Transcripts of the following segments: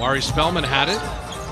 Omari Spellman had it.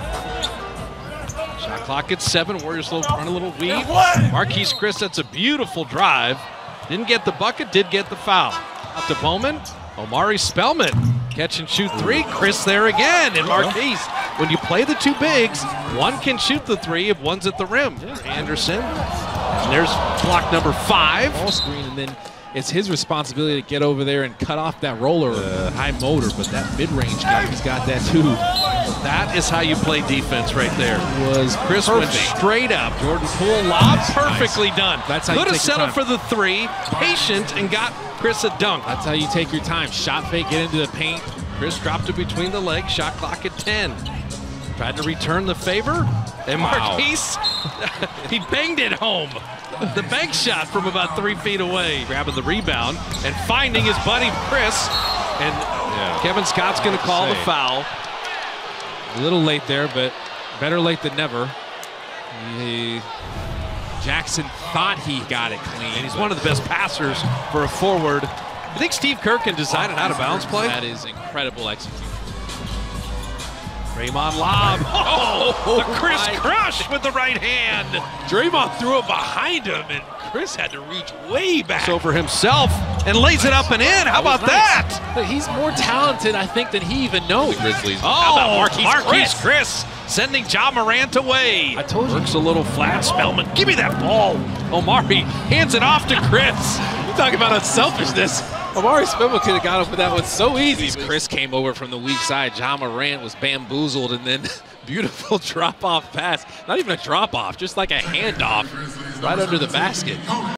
Shot clock at 7. Warriors run a little weave. Marquese Chris, that's a beautiful drive. Didn't get the bucket, did get the foul. Out to Bowman. Omari Spellman. Catch and shoot 3. Chris there again. And Marquese, when you play the two bigs, one can shoot the 3 if one's at the rim. Anderson. And there's block number 5. Ball screen, and then it's his responsibility to get over there and cut off that roller, high motor, but that mid-range guy, he's got that too. That is how you play defense right there. Was Chris went straight up. Jordan Poole lob, perfectly done. That's how could you have settled for the 3, patient, and got Chris a dunk. That's how you take your time. Shot fake, get into the paint. Chris dropped it between the legs, shot clock at 10. Tried to return the favor, and Marquese, he banged it home. The bank shot from about 3 feet away, grabbing the rebound and finding his buddy Chris. And Kevin Scott's going to call the foul. A little late there, but better late than never. Jackson thought he got it clean. And he's one of the best passers for a forward. I think Steve Kerr can decide an out-of-bounds play. That is incredible execution. Draymond lob. Oh, the Chris crush with the right hand. Draymond threw it behind him, and Chris had to reach way back. So for himself, and lays it up and in. How about that? But he's more talented, I think, than he even knows. The Grizzlies. How about Marquese Chris sending Ja Morant away. I told you. Works a little flat. Spellman, give me that ball. Omari hands it off to Chris. You talk about unselfishness. Omari Spellman could have got up with that one so easy. Chris came over from the weak side. Ja Morant was bamboozled, and then beautiful drop-off pass. Not even a drop-off, just like a handoff right under the basket.